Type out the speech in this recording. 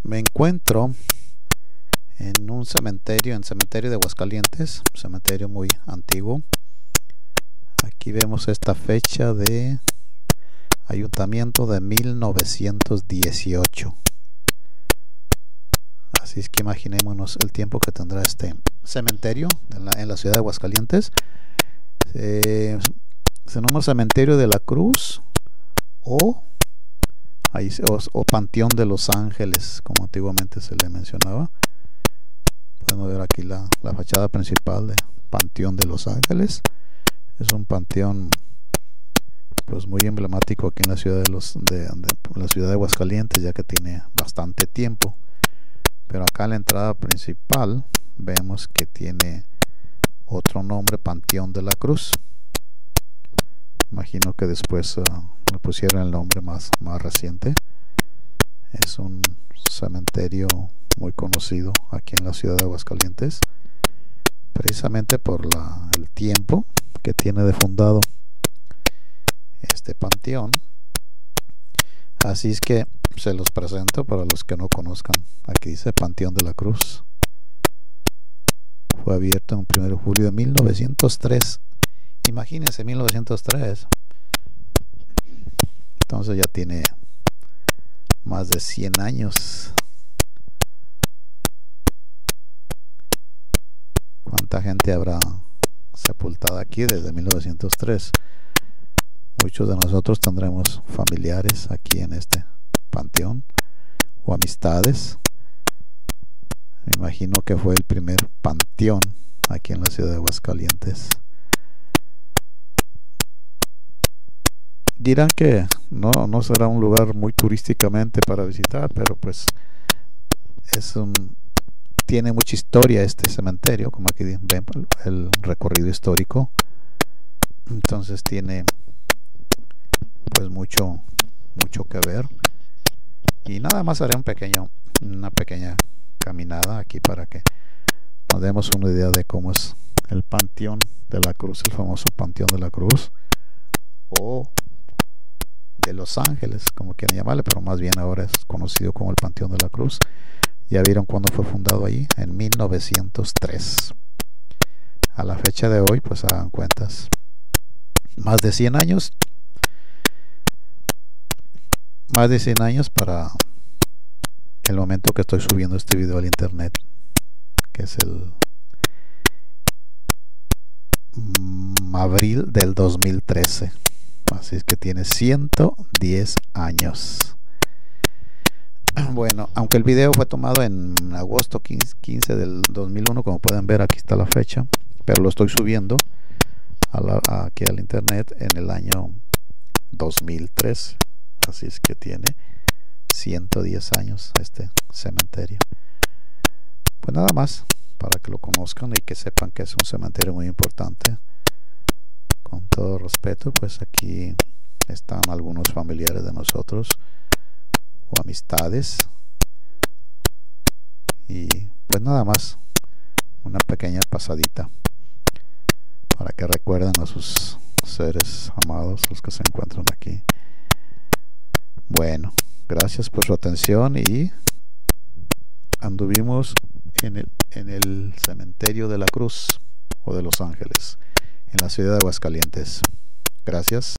Me encuentro en un cementerio, en el cementerio de Aguascalientes, un cementerio muy antiguo. Aquí vemos esta fecha de ayuntamiento de 1918. Así es que imaginémonos el tiempo que tendrá este cementerio en la ciudad de Aguascalientes. Se llama Cementerio de la Cruz o Panteón de los Ángeles, como antiguamente se le mencionaba. Podemos ver aquí la fachada principal de Panteón de los Ángeles. Es un panteón pues muy emblemático aquí en la ciudad la ciudad de Aguascalientes, ya que tiene bastante tiempo. Pero acá en la entrada principal vemos que tiene otro nombre, Panteón de la Cruz. Imagino que después le pusieron el nombre más reciente. Es un cementerio muy conocido aquí en la ciudad de Aguascalientes, precisamente por el tiempo que tiene de fundado este panteón. Así es que se los presento para los que no conozcan. Aquí dice Panteón de la Cruz. Fue abierto en 1 de julio de 1903. Imagínense, 1903. Entonces ya tiene más de 100 años. ¿Cuánta gente habrá sepultada aquí desde 1903? Muchos de nosotros tendremos familiares aquí en este panteón o amistades. Me imagino que fue el primer panteón aquí en la ciudad de Aguascalientes. Dirán que no será un lugar muy turísticamente para visitar, pero pues tiene mucha historia este cementerio, como aquí ven el recorrido histórico. Entonces tiene pues mucho que ver. Y nada más haré una pequeña caminada aquí para que nos demos una idea de cómo es el Panteón de la Cruz, el famoso Panteón de la Cruz, o de Los Ángeles, como quieran llamarle, pero más bien ahora es conocido como el Panteón de la Cruz. Ya vieron cuándo fue fundado allí, en 1903. A la fecha de hoy, pues hagan cuentas, más de 100 años. Más de 100 años para el momento que estoy subiendo este video al internet, que es el abril del 2013. Así es que tiene 110 años. Bueno, aunque el video fue tomado en agosto 15 del 2001, como pueden ver, aquí está la fecha, pero lo estoy subiendo aquí al internet en el año 2003. Así es que tiene 110 años este cementerio. Pues nada más, para que lo conozcan y que sepan que es un cementerio muy importante. Con todo respeto, pues aquí están algunos familiares de nosotros o amistades. Y pues nada más, una pequeña pasadita para que recuerden a sus seres amados, los que se encuentran aquí. Bueno, gracias por su atención y anduvimos en el cementerio de la Cruz o de Los Ángeles, en la ciudad de Aguascalientes. Gracias.